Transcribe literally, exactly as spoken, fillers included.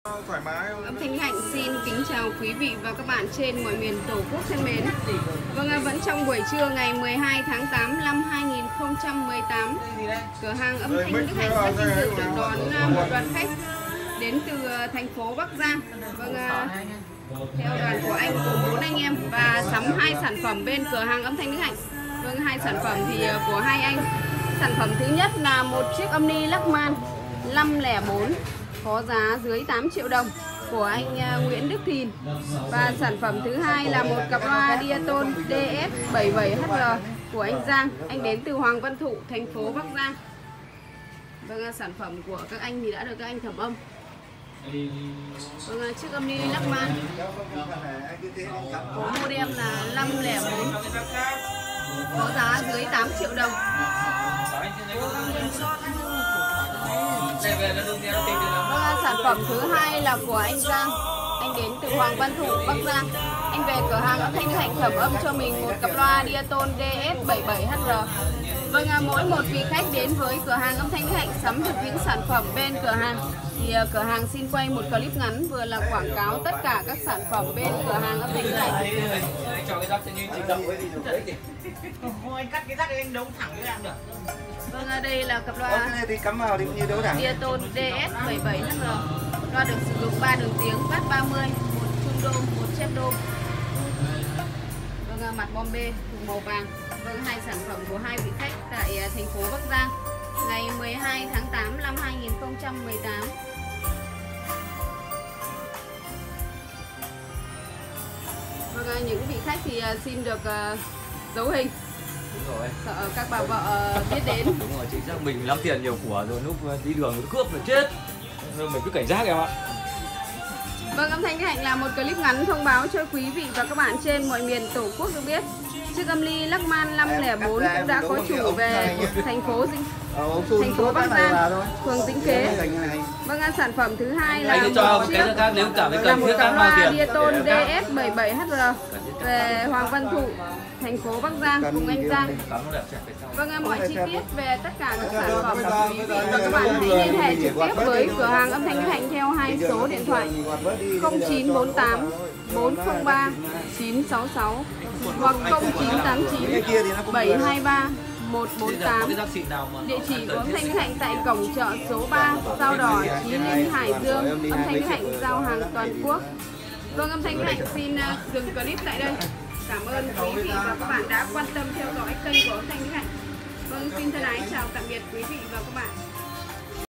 Thoải mái. Âm thanh Hạnh xin kính chào quý vị và các bạn trên mọi miền Tổ quốc thân mến. Vâng, vẫn trong buổi trưa ngày mười hai tháng tám năm hai nghìn không trăm mười tám, cửa hàng Âm thanh Đức Hạnh rất vinh dự được đón một đoàn khách đến từ thành phố Bắc Giang. Vâng, theo đoàn của anh cùng bốn anh em và sắm hai sản phẩm bên cửa hàng Âm thanh Đức Hạnh. Vâng, hai sản phẩm thì của hai anh. Sản phẩm thứ nhất là một chiếc âm ni Lachman năm không bốn có giá dưới tám triệu đồng của anh Nguyễn Đức Thìn. Và sản phẩm thứ hai là một cặp loa Diaton D S bảy bảy H R của anh Giang. Anh đến từ Hoàng Văn Thụ, thành phố Bắc Giang. Vâng, sản phẩm của các anh thì đã được các anh thẩm âm. Vâng, chiếc âm ni Lachman có model là năm không bốn có giá dưới tám triệu đồng. Vâng, sản phẩm thứ hai là của anh Giang. Anh đến từ Hoàng Văn Thụ, Bắc Giang. Anh về cửa hàng Âm thanh Đức Hạnh thẩm âm cho mình một cặp loa Diaton D S bảy bảy H R. Vâng, mỗi một vị khách đến với cửa hàng Âm thanh Đức Hạnh sắm được những sản phẩm bên cửa hàng thì cửa hàng xin quay một clip ngắn vừa là quảng cáo tất cả các sản phẩm bên cửa hàng Âm thanh Đức Hạnh. Anh cắt cái rắc anh đấu thẳng với em được. Vâng, đây là cặp loa thì cắm vào thì cũng như đấu thẳng. Diaton D S bảy bảy H R. Loa được sử dụng ba đường tiếng, bass ba mươi, một trung đô, một chép đô. Vâng, mặt bom bê thùng màu vàng. Vâng, hai sản phẩm của hai vị khách tại thành phố Bắc Giang ngày mười hai tháng tám năm hai nghìn không trăm mười tám. Vâng, những vị khách thì xin được uh, dấu hình. Đúng rồi. Sợ các bà vợ biết đến. Đúng rồi, chính xác, mình lắm tiền nhiều của rồi lúc đi đường nó cướp là chết. Nên mình cứ cảnh giác em ạ. Vâng, Âm thanh Đức Hạnh là một clip ngắn thông báo cho quý vị và các bạn trên mọi miền Tổ quốc được biết. Chiếc âm ly Lachman năm không bốn cũng đã có chủ về thành phố Dinh thành phố Bắc Giang, phường Dĩnh Kế. Vâng, sản phẩm thứ hai là anh cho một cái chiếc khác nếu cảm thấy là cần một thiết cặp khác bao loa tiền. Diaton D S bảy bảy H R về Hoàng Văn Thụ, thành phố Bắc Giang cùng anh Giang. Vâng, mọi chi tiết về tất cả các sản phẩm của quý vị và các bạn hãy liên hệ trực tiếp với cửa hàng Âm thanh Đức Hạnh theo hai số điện thoại không chín bốn tám bốn không ba chín sáu sáu hoặc không chín tám chín bảy hai ba một bốn tám. Địa chỉ của Âm thanh Đức Hạnh tại cổng chợ số ba, Sao Đỏ, Chí Linh, Hải Dương. Âm thanh Đức Hạnh giao hàng toàn quốc. Vâng, Âm thanh Đức Hạnh xin dừng clip tại đây. Cảm ơn quý vị và các bạn đã quan tâm theo dõi kênh của Âm thanh Đức Hạnh. Vâng, xin thân ái chào tạm biệt quý vị và các bạn.